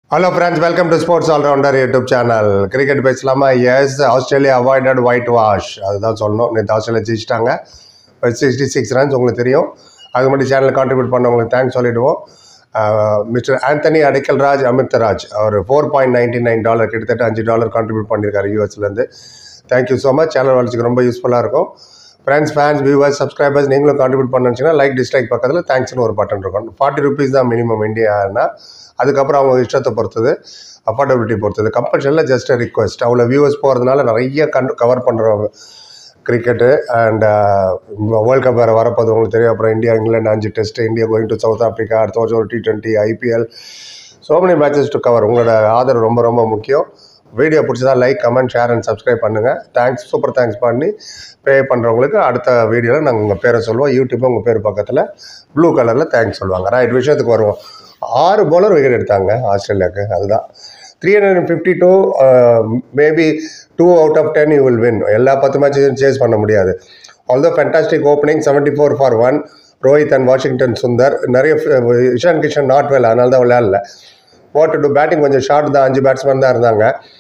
Hello friends, welcome to Sports All Rounder YouTube channel. Cricket பேசலாமா? Yes, Australia avoided whitewash. அதுதான் சொல்லணும். நேற்று Australia ஜெயிச்சிட்டாங்க. 66 ரன்ஸ் உங்களுக்கு தெரியும். அது மட்டும் சேனல் கான்ட்ரிபியூட் பண்ணவங்களுக்கு தேங்க்ஸ் சொல்லிடுவோம். மிஸ்டர் ஆந்தனி அடிக்கல்ராஜ் அமிர்தராஜ் அவர் $4.99 கிட்டத்தட்ட $5 கான்ட்ரிபியூட் பண்ணியிருக்காரு யூஎஸ்லேருந்து. Thank you so much. சேனல் வளர்ச்சிக்கு ரொம்ப யூஸ்ஃபுல்லாக இருக்கும். ஃப்ரெண்ட்ஸ், ஃபேன்ஸ், வியூவர்ஸ், சப்ஸ்கிரைபர்ஸ் நீங்களும் கான்ட்ரிபியூட் பண்ணுச்சுன்னா லைக் டிஸ்லைக் பக்கத்தில் தேங்க்ஸ்னு ஒரு பட்டன் இருக்கும். ₹40 தான் மினிமம் இந்தியானா. அதுக்கப்புறம் அவங்க இஷ்டத்தை பொறுத்தது, அஃபோர்டபிலிட்டி பொறுத்தது. கம்பல்ஷனில் ஜஸ்ட் ரிக்வெஸ்ட். அவ்வளோ வியூவர்ஸ் போகிறதுனால நிறைய கவர் பண்ணுறவங்க கிரிக்கெட்டு அண்ட் வேர்ல்ட் கப் வேறு வரப்போது உங்களுக்கு தெரியும். அப்புறம் India England 5 test, India going to South Africa, அடுத்த வருஷம் ஒரு T20, IPL, so many matches to cover. உங்களோட ஆதரவு ரொம்ப ரொம்ப முக்கியம். வீடியோ பிடிச்சதா like, comment, share and subscribe பண்ணுங்கள். தேங்க்ஸ், சூப்பர் தேங்க்ஸ் பண்ணி பே பண்ணுறவங்களுக்கு அடுத்த வீடியோவில் நாங்கள் உங்கள் பேரை சொல்லுவோம். யூடியூப்பில் உங்கள் பேர் பக்கத்தில் ப்ளூ கலரில் தேங்க்ஸ் சொல்லுவாங்க. ரைட், விஷயத்துக்கு வருவோம். 6 bowler விக்கெட் எடுத்தாங்க ஆஸ்திரேலியாவுக்கு. அதுதான் 352, maybe 2 out of 10 you will win. எல்லா 10 மேட்சையும் சேஸ் பண்ண முடியாது. Although fantastic opening, 74 for 1. Rohit and Washington Sundar. நிறைய இஷான் கிஷன் நாட் வெல், அதனால தான் விளையாடல. வாட் டு பேட்டிங் கொஞ்சம் ஷார்ட் தான், 5 பேட்ஸ்மேன் தான் இருந்தாங்க.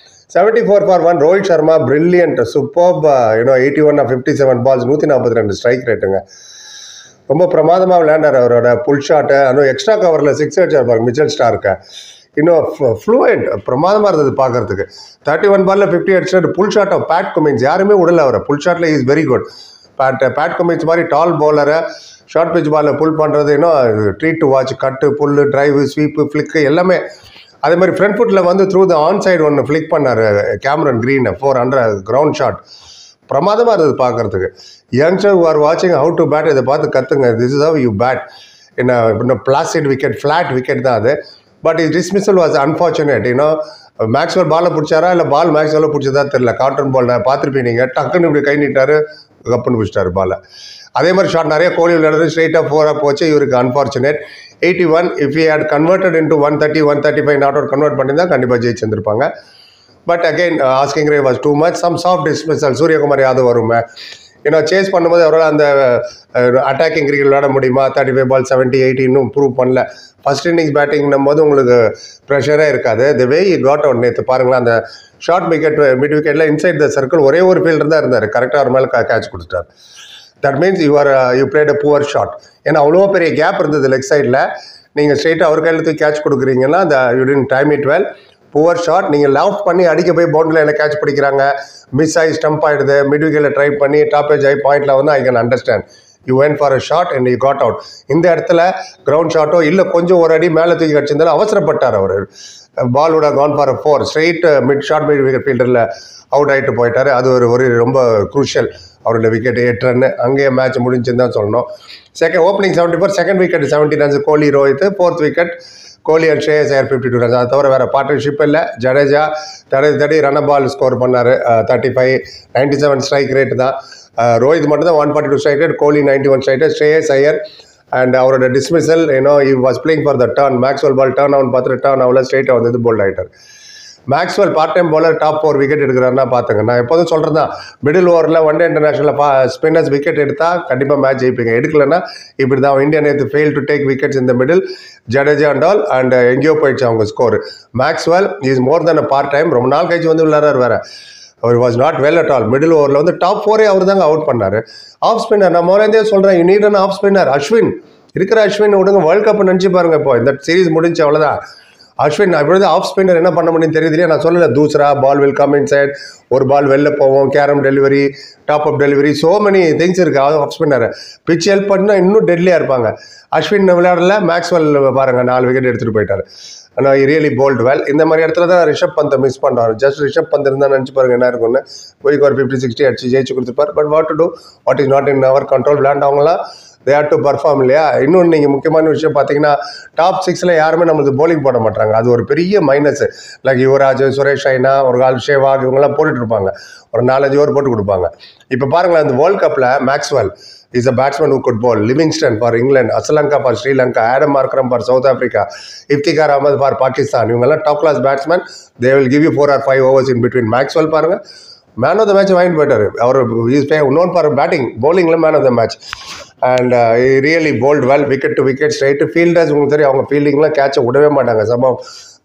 74 for 1. Rohit Sharma brilliant, superb. 81 of 57 balls, 142 strike ரேட்டுங்க. ரொம்ப பிரமாதமாக விளையாண்டார். அவரோட புல் ஷாட்டை அதுவும் எக்ஸ்ட்ரா கவரில் 6 அடிச்சார் பாருங்க மிச்சல் ஸ்டார்க்கை. இன்னும் ஃப்ளூயண்ட், பிரமாதமாக இருந்தது பார்க்கறதுக்கு. 31 பாலில் 50 அடிச்சார். Pull shot of Pat Cummins, யாருமே விடல அவரை. புல் ஷாட்டில் is very good. Pat Cummins மாதிரி டால் பவுலரை ஷார்ட் பிச் பாலில் புல் பண்ணுறது இன்னும் ட்ரீட் டு வாட்ச். கட்டு, புல்லு, ட்ரைவு, ஸ்வீப்பு, ஃப்ளிக்கு எல்லாமே. அதே மாதிரி ஃப்ரண்ட் ஃபுட்டில் வந்து த்ரூ த ஆன் சைடு ஒன்று ஃப்ளிக் பண்ணார் கேமரன் க்ரீனை, 400 கிரவுண்ட் ஷாட். பிரமாதமாக இருந்தது பார்க்குறதுக்கு. யங்ஸ்டர் ஆர் வாட்சிங் ஹவு டு பேட், இதை பார்த்து கற்றுங்க. This is how you bat. என்ன பிளாஸ்டிக் விக்கெட், ஃப்ளாட் விக்கெட் தான் அது. But is dismissal was unfortunate. Maxwell பாலை பிடிச்சாரா இல்லை பால் மேக்ஸ்வெல்ல பிடிச்சதா தெரியல. காட்டன் பால் நான் பார்த்துருப்பீங்க. நீங்கள் டக்குன்னு இப்படி கை நீட்டாரு, கப்புன்னு பிடிச்சிட்டாரு பாலை. அதே மாதிரி ஷாட் நிறைய கோலி விளையாடுறது ஸ்ட்ரெயிட்டாக 4 போச்சு. இவருக்கு unfortunate. 81. If you had converted into 130, 135 not out convert பண்ணியிருந்தால் கண்டிப்பாக ஜெயிச்சிருந்திருப்பாங்க. But again asking rate was too much. Some soft dismissal. Suryakumar Yadav வருமே, சேஸ் பண்ணும்போது அவரால் அந்த அட்டாக்கிங் கிரிக்கெட் விளையாட முடியுமா? 35 பால் 70, 80 இன்னும் ப்ரூவ் பண்ணல. ஃபர்ஸ்ட் இன்னிங்ஸ் பேட்டிங்னும் போது உங்களுக்கு ப்ரெஷரே இருக்காது. The way you got out. நேற்று பாருங்களேன், அந்த ஷார்ட் விக்கெட், மிட் விக்கெட்டில் இன்சைட் த சர்க்கிள் ஒரே ஒரு ஃபீல்டர் தான் இருந்தார். கரெக்டாக அவர் மேலே கேட்ச் கொடுத்துட்டார். That means you played a poor shot. ஏன்னா அவ்வளோ பெரிய கேப் இருந்தது லெக் சைடில். நீங்கள் ஸ்ட்ரெயிட்டாக அவர் கையில் தூக்கி கேட்ச் கொடுக்குறீங்கன்னா you didn't time it well. Poor shot. நீங்கள் லாஃப்ட் பண்ணி அடிக்க போய் பவுண்டரியில் கேட்ச் பிடிக்கிறாங்க, மிஸ் ஆகி ஸ்டம்ப் ஆகிடுது. மிட் விக்கெட்டில் ட்ரை பண்ணி டாப் ஏஜ் ஆகி பாயிண்டில் வந்து I can understand. You went for a shot and you got out. இந்த இடத்துல கிரவுண்ட் ஷாட்டோ இல்லை கொஞ்சம் ஒரு அடி மேலே தூக்கி கடிச்சிருந்தாலும் அவசரப்பட்டார் அவர். பாலோட gone for 4 straight mid short mid wicket ஃபீல்டரில் அவுட் ஆகிட்டு போயிட்டார். அது ஒரு ரொம்ப குரூஷியல். அவரோட விக்கெட் 8 ரன். அங்கேயே மேட்ச் முடிஞ்சுன்னு தான் சொல்லணும். Opening 74, second wicket 70 runs Kohli Rohit. 4th wicket Kohli and Shreyas Iyer 52 runs. அதை தவிர வேறு பார்ட்னர்ஷிப் இல்லை. ஜடேஜா தடி ரன் பால் ஸ்கோர் பண்ணார். 35, 97 ஸ்ட்ரைக் ரேட் தான். ரோஹித் மட்டும் தான் 142 strike rate, Kohli 91 strike rate. Shreyas Iyer and அவரோட dismissal, he was playing for the turn. Maxwell ball turn ஆன் பார்த்துட்டு டர்ன் அவ்வளோ ஸ்ட்ரைட்டாக வந்து போல்ட் ஆகிட்டார். Maxwell part time bowler, top 4 wicket எடுக்கிறாருன்னா பார்த்துங்க. நான் எப்போதும் சொல்கிறது தான், மிடில் ஓவரில் ஒன் டே இன்டர்நேஷனலில் ஸ்பின்னர்ஸ் விக்கெட் எடுத்தால் கண்டிப்பாக மேட்ச் ஜெயிப்பீங்க. எடுக்கலைன்னா இப்படி தான். இந்தியா நேற்று ஃபெயில் டு டேக் விக்கெட்ஸ் இந்த middle. Jadeja and all and எங்கேயோ போயிடுச்சு அவங்க score. Maxwell is more than a part time. ரொம்ப நாள் கழிச்சு வந்து விளையாடுறாரு வேறு. அவர் was not well at all. Middle ஓவரில் வந்து டாப் 4 அவர் தாங்க அவுட் பண்ணார். ஆஃப் ஸ்பின்னர் நான் முதலேருந்தே சொல்கிறேன், you need an off spinner. Ashwin இருக்கிற அஸ்வின் விடுங்க. வேர்ல்ட் கப் நினச்சி பாருங்க. இப்போ இந்த சீரீஸ் முடிஞ்சு அவ்வளோதான். அஸ்வின் இப்பொழுது ஆஃப் ஸ்பின்னர் என்ன பண்ண முடியும் தெரியுது இல்லையா? நான் சொல்லலை, doosra ball will come inside, ஒரு பால் வெளில போவோம், carrom delivery, top up delivery, so many things இருக்குது ஆஃப் ஸ்பின்னர். பிச் ஹெல்ப் பண்ணால் இன்னும் டெட்லியாக இருப்பாங்க. அஸ்வின் விளையாடல. மேக்ஸ்வெல் பாருங்கள் 4 விக்கெட் எடுத்துகிட்டு போயிட்டார். ஆனால் ரியலி போல்ட் வெல். இந்த மாதிரி இடத்துல தான் ரிஷப் பந்தை மிஸ் பண்ணுறாரு. ஜஸ்ட் ரிஷப் பந்த் இருந்தால் நினச்சி பாருங்க என்ன இருக்குன்னு. போய் ஒரு 50-60 அடிச்சு ஜெயிச்சு கொடுத்துருப்பார். But what to do, what is not in அவர் கண்ட்ரோல். விளையாண்டவங்களாம் தே ஹேவ் டு பர்ஃபார்ம் இல்லையா? இன்னொன்று நீங்கள் முக்கியமான விஷயம் பார்த்தீங்கன்னா, டாப் 6 யாருமே நம்மளுக்கு போலிங் போட மாட்டாங்க. அது ஒரு பெரிய மைனஸ். லைக் யுவராஜ், சுரேஷ் ரெய்னா, ஒரு கால் ஷேவாக், இவங்கெல்லாம் போட்டுட்டு இருப்பாங்க. ஒரு 4-5 ஓவர் போட்டு கொடுப்பாங்க. இப்போ பாருங்களேன், இந்த வேர்ல்ட் கப்பில் Maxwell is a batsman who could bowl. Livingston for England, Asalanka for Sri Lanka, Adam Markram for South Africa, Iftikhar Ahmed for Pakistan. இவங்கெல்லாம் top class batsman. They will give you 4 or 5 overs in between. Maxwell பாருங்கள், man of the match வாங்கிட்டு போயிட்டார். அவர் is known for batting, பவுலிங்கில் man of the match. And really bowled well, wicket to wicket straight. Fielders உங்களுக்கு தெரியும், அவங்க ஃபீல்டிங்லாம் கேட்சை விடவே மாட்டாங்க. சம்பவம்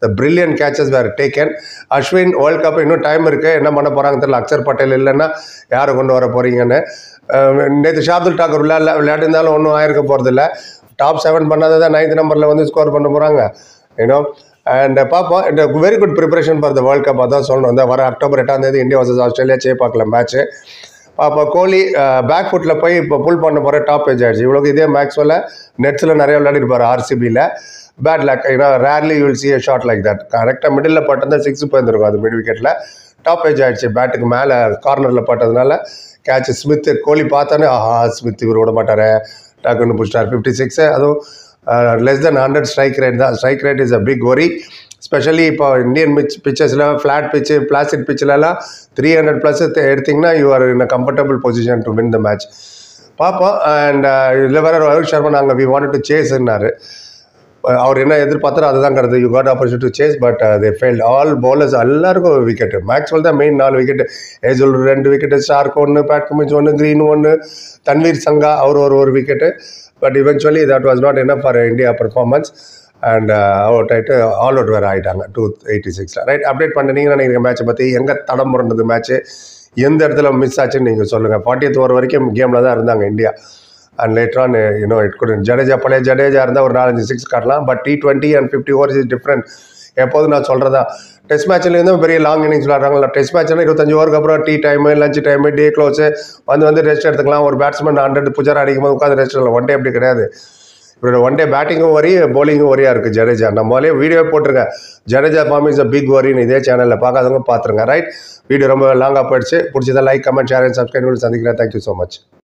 the brilliant catches were taken. Ashwin world cup இன்னும் டைம் இருக்குது, என்ன பண்ண போகிறாங்க தெரியல. அக்ஷர் பட்டேல் இல்லைன்னா யாரை கொண்டு வர போகிறீங்கன்னு. நேற்று ஷார்துல் டாக்கூர் விளையாடிருந்தாலும் ஒன்றும் ஆயிருக்க போகிறதில்ல. டாப் 7 பண்ணாத தான் 9th நம்பரில் வந்து ஸ்கோர் பண்ண போகிறாங்க. யூனோ அண்ட் பார்ப்போம். It very good preparation for the world cup. அதான் சொல்லணும். இந்த வர அக்டோபர் 8 இந்தியா வர்சஸ் ஆஸ்திரேலியா பார்க்கல மேட்ச்சு. அப்போ கோலி பேக் ஃபுட்டில் போய் இப்போ புல் பண்ண போகிற டாப் ஏஜ் ஆகிடுச்சு. இவ்வளோக்கு இதே மேக்ஸ்வெல்ல நெட்ஸில் நிறைய விளையாடிருப்பார் ஆர்சிபியில். பேட் லக், ஏன்னா rarely you will see a shot like that. கரெக்டாக மிடில் பட்டிருந்தால் 6 போயிருந்துருக்கும் அது மிட் விக்கெட்டில். டாப் ஏஜ் ஆகிடுச்சு, பேட்டுக்கு மேலே கார்னரில் பட்டதுனால கேட்ச். ஸ்மித் கோலி பார்த்தானே ஸ்மித் இவர் விட மாட்டார், டக்குன்னு பிடிச்சிட்டார் 56. அதுவும் லெஸ் தென் 100 ஸ்ட்ரைக் ரேட் தான். Strike rate is a big worry, specially இப்போ இந்தியன் பிச்சஸில் ஃப்ளாட் பிச்சு பிளாஸ்டிக் பிச்சிலலாம் 300+ எடுத்திங்கன்னா you are in a comfortable position to win the match. பார்ப்போம். அண்ட் இதில் வேறு ரோஹித் சர்மா நாங்கள் வி வாண்டட் டு சேஸ்ன்னாரு. அவர் என்ன எதிர்பார்த்தாரோ அதுதாங்கிறது. You got opportunity to chase, but they failed. All bowlers எல்லாருக்கும் விக்கெட்டு. மேக்ஸ்வெல் தான் மெயின் 4 விக்கெட்டு, ஏஜுல் 2 wicket, Starc 1, Pat Cummins 1, Green 1, Tanveer Sangha அவர் ஒரு wicket. But eventually that was not என்ன for India performance. And out ஆகிட்டு ஆல் அவுட் வேறு ஆகிட்டாங்க 286. Right, update பண்ணிட்டீங்கன்னா நீங்கள் மேட்ச்சை பற்றி எங்கே தடம் புரண்டது மேட்ச்சு, எந்த இடத்துல மிஸ் ஆச்சுன்னு நீங்கள் சொல்லுங்கள். 40th ஓவர் வரைக்கும் கேமில் தான் இருந்தாங்க India. And later on you know it good. பழைய ஜடேஜா இருந்தால் ஒரு 4-5 6 காட்டலாம். But T20 and 50 overs is different. எப்போதும் நான் சொல்கிறதா, டெஸ்ட் மேட்ச்லேருந்தும் பெரிய லாங் இன்னிங்ஸ் விளாட்றாங்களா. டெஸ்ட் மேட்ச்னா 25 ஓவருக்கு அப்புறம் tea time, lunch time, day close வந்து ரெஸ்ட் எடுத்துக்கலாம். ஒரு பேட்ஸ்மேன் 100 புஜாரா அடிக்கும் போது உட்காந்து ரெஸ்ட் எடுக்கலாம். ஒன் டே அப்படி கிடையாது. இவரோட ஒன் டே பேட்டிங்கும் வரி, பவுலிங்கும் வரியாக இருக்குது ஜடேஜா. நம்ம முதலே வீடியோ போட்டிருக்கேன், Jadeja form is a big வரின்னு. இதே சேனலில் பார்க்காதவங்க பார்த்துருங்க. ரைட், வீடியோ ரொம்ப லாங்காக போயிடுச்சு. பிடிச்சதை like, comment, share and subscribe. சந்திக்கிறேன். Thank you so much.